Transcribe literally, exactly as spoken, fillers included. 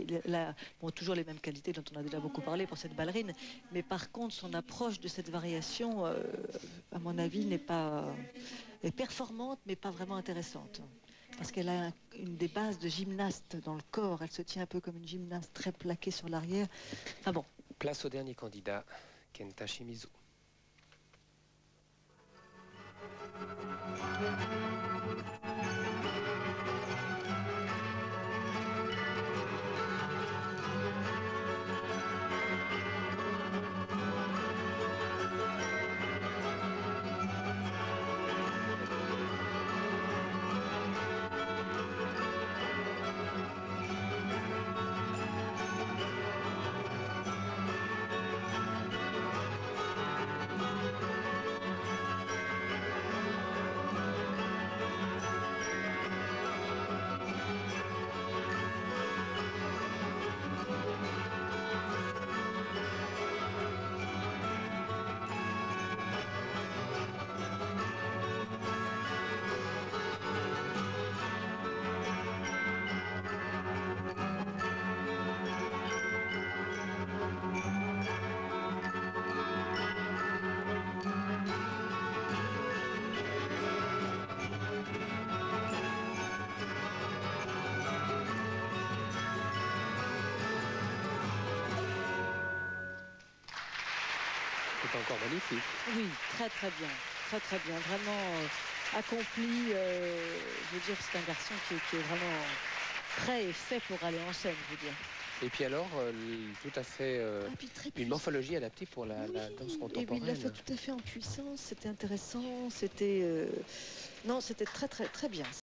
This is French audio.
il a bon, toujours les mêmes qualités dont on a déjà beaucoup parlé pour cette ballerine, mais par contre son approche de cette variation, euh, à mon avis, n'est pas est performante, mais pas vraiment intéressante. Parce qu'elle a un, une des bases de gymnaste dans le corps, elle se tient un peu comme une gymnaste très plaquée sur l'arrière. Enfin bon. Place au dernier candidat, Kenta Shimizu. C'est encore magnifique. Oui, très très bien, très très bien, vraiment euh, accompli. Euh, je veux dire, c'est un garçon qui, qui est vraiment prêt et fait pour aller en scène, je veux dire. Et puis alors, euh, tout à fait euh, ah, une morphologie adaptée pour la, oui, la danse contemporaine. Et puis il l'a fait tout à fait en puissance, c'était intéressant, c'était euh... non, c'était très très très bien.